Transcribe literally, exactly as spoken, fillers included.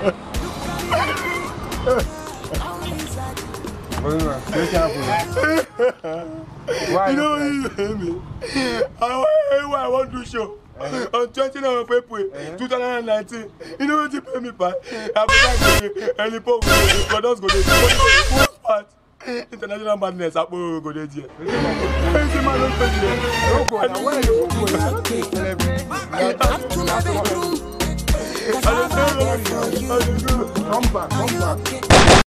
Why you know you hear me? I, I want to show uh, on twenty-ninth of April uh, twenty nineteen. You know what you pay me by? I'm going to go but don't go there. First part, international madness. I'm going to go there. Come back, come back.